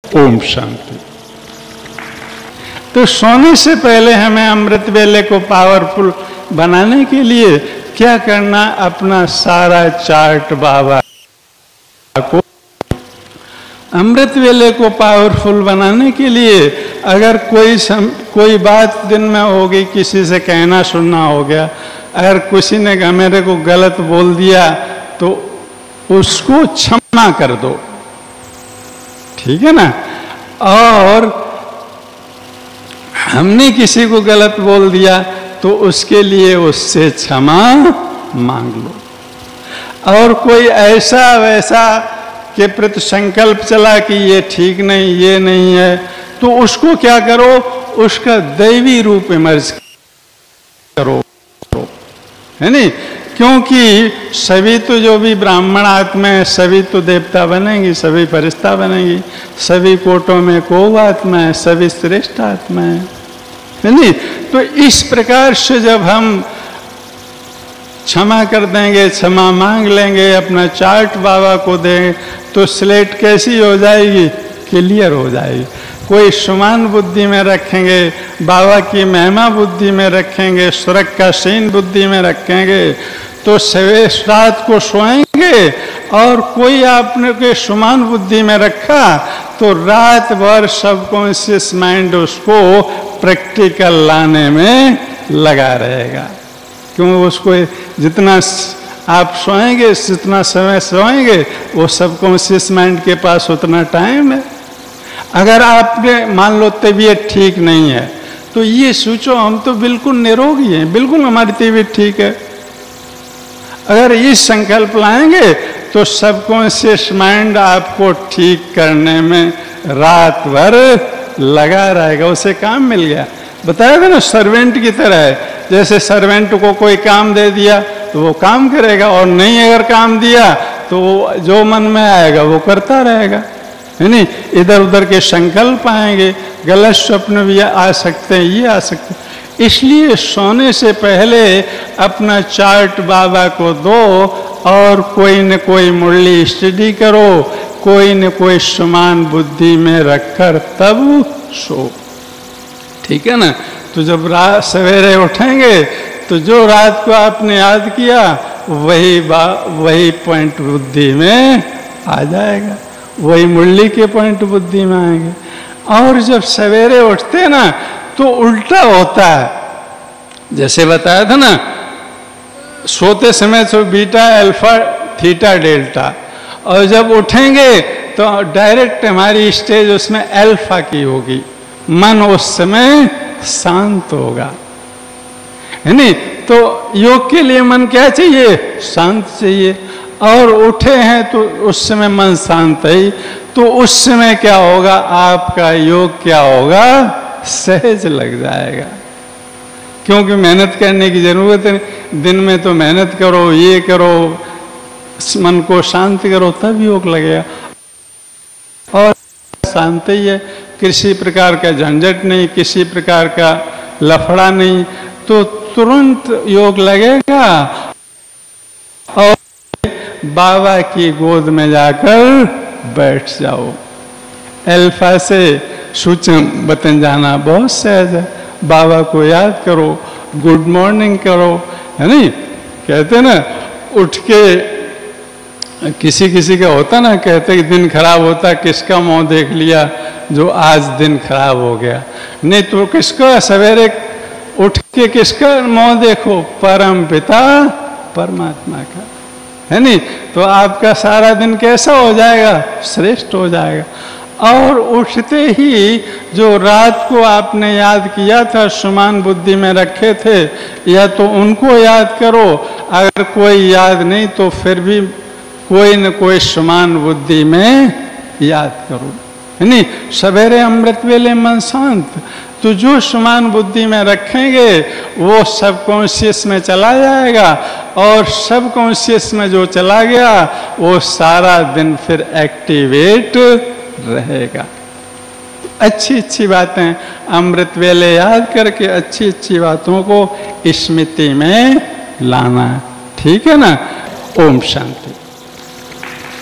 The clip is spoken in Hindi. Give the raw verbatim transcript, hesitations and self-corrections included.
ओम शांति। तो सोने से पहले हमें अमृत वेले को पावरफुल बनाने के लिए क्या करना, अपना सारा चार्ट बाबा को अमृत वेले को पावरफुल बनाने के लिए अगर कोई सम, कोई बात दिन में होगी, किसी से कहना सुनना हो गया, अगर किसी ने मेरे को गलत बोल दिया तो उसको क्षमा कर दो, ठीक है ना। और हमने किसी को गलत बोल दिया तो उसके लिए उससे क्षमा मांग लो। और कोई ऐसा वैसा के प्रति संकल्प चला कि ये ठीक नहीं, ये नहीं है, तो उसको क्या करो, उसका दैवी रूप इमर्ज करो, है नहीं। क्योंकि सभी तो जो भी ब्राह्मण आत्मा है सभी तो देवता बनेंगी, सभी फरिश्ता बनेंगी, सभी कोटों में को आत्मा है, सभी श्रेष्ठ आत्मा है, है नहीं। तो इस प्रकार से जब हम क्षमा कर देंगे, क्षमा मांग लेंगे, अपना चार्ट बाबा को देंगे, तो स्लेट कैसी हो जाएगी, क्लियर हो जाएगी। कोई समान बुद्धि में रखेंगे, बाबा की महिमा बुद्धि में रखेंगे, स्वर्ग का सीन बुद्धि में रखेंगे, तो सवेरे रात को सोएंगे। और कोई आपने के समान बुद्धि में रखा तो रात भर सबकॉन्शियस माइंड उसको प्रैक्टिकल लाने में लगा रहेगा। क्यों, उसको जितना आप सोएंगे, जितना समय सोएंगे, वो सबकॉन्शियस माइंड के पास उतना टाइम है। अगर आपने मान लो तबीयत ठीक नहीं है तो ये सोचो हम तो बिल्कुल निरोगी हैं, बिल्कुल हमारी तबीयत ठीक है। अगर इस संकल्प लाएंगे तो सबकॉन्शियस माइंड आपको ठीक करने में रात भर लगा रहेगा, उसे काम मिल गया। बताया था ना, सर्वेंट की तरह है। जैसे सर्वेंट को कोई काम दे दिया तो वो काम करेगा, और नहीं अगर काम दिया तो जो मन में आएगा वो करता रहेगा, है नहीं। इधर उधर के संकल्प आएंगे, गलत स्वप्न भी आ सकते हैं, ये आ सकते हैं। इसलिए सोने से पहले अपना चार्ट बाबा को दो और कोई न कोई मुरली स्टडी करो, कोई न कोई समान बुद्धि में रखकर तब सो, ठीक है ना। तो जब रात सवेरे उठेंगे तो जो रात को आपने याद किया वही बा वही पॉइंट बुद्धि में आ जाएगा, वही मुरली के पॉइंट बुद्धि में आएंगे। और जब सवेरे उठते ना तो उल्टा होता है। जैसे बताया था ना, सोते समय तो बीटा अल्फा थीटा डेल्टा, और जब उठेंगे तो डायरेक्ट हमारी स्टेज उसमें अल्फा की होगी, मन उस समय शांत होगा, है नहीं। तो योग के लिए मन क्या चाहिए, शांत चाहिए। और उठे हैं तो उस समय मन शांत है, तो उस समय क्या होगा, आपका योग क्या होगा, सहज लग जाएगा। क्योंकि मेहनत करने की जरूरत है, दिन में तो मेहनत करो, ये करो, मन को शांत करो, तब योग लगेगा। और शांति है, किसी प्रकार का झंझट नहीं, किसी प्रकार का लफड़ा नहीं, तो तुरंत योग लगेगा। और बाबा की गोद में जाकर बैठ जाओ। अल्फा से सूचम बतन जाना बहुत सहज है। बाबा को याद करो, गुड मॉर्निंग करो, है नहीं। कहते ना, उठ के किसी किसी का होता ना, कहते कि दिन खराब होता, किसका मुंह देख लिया जो आज दिन खराब हो गया। नहीं तो किसका, सवेरे उठ के किसका मुंह देखो, परम पिता परमात्मा का, है नहीं। तो आपका सारा दिन कैसा हो जाएगा, श्रेष्ठ हो जाएगा। और उठते ही जो रात को आपने याद किया था, समान बुद्धि में रखे थे, या तो उनको याद करो, अगर कोई याद नहीं तो फिर भी कोई न कोई समान बुद्धि में याद करो, है नहीं। सवेरे अमृत वेले मन शांत, तो जो समान बुद्धि में रखेंगे वो सब कॉन्शियस में चला जाएगा, और सब कॉन्शियस में जो चला गया वो सारा दिन फिर एक्टिवेट रहेगा। अच्छी अच्छी बातें अमृत वेले याद करके अच्छी अच्छी बातों को स्मृति में लाना, ठीक है ना। ओम शांति।